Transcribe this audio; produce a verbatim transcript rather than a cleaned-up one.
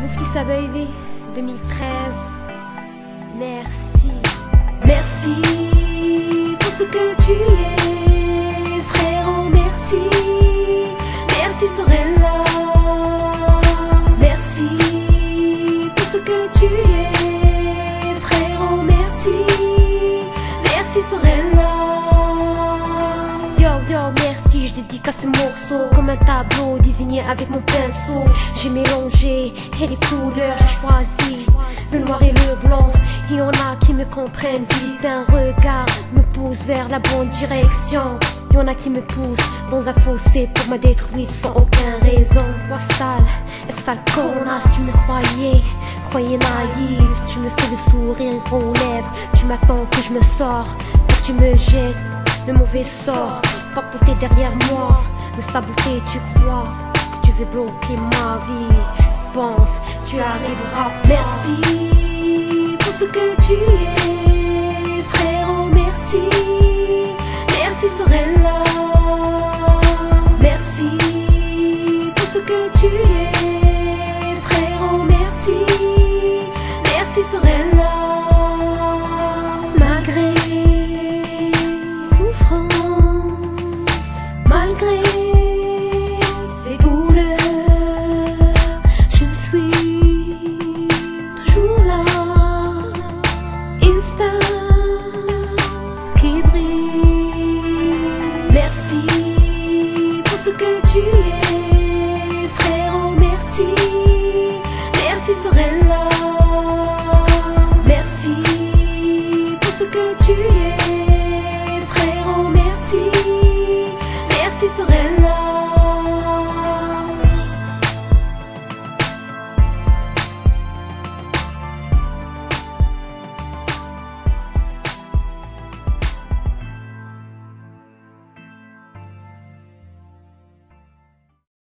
Nufisa Baby deux mille treize. Merci. Merci pour ce que tu es, frérot, merci. Merci Sorella. Merci pour ce que tu es, frérot, merci. Merci Sorella. Yo yo merci, je dédicace ce morceau comme un tableau désigné avec mon pinceau. J'ai mélangé et les couleurs, j'ai choisi le noir et le blanc. Il y en a qui me comprennent vite, un regard me pousse vers la bonne direction. Il y en a qui me poussent dans un fossé pour me détruire sans aucune raison. Toi sale, sale connasse, tu me croyais, croyais naïve. Tu me fais le sourire aux lèvres, tu m'attends que je me sors, pour que tu me jettes le mauvais sort. Papoter derrière moi, me saboter, tu crois que tu veux bloquer ma vie. Je pense, tu arriveras. Merci pour ce que tu es, frérot, merci. Merci Sorella. Merci pour ce que tu es, frérot, merci. Merci Sorella. Malgré souffrance, malgré les douleurs, je suis toujours là. Insta qui brille. Merci pour ce que tu es.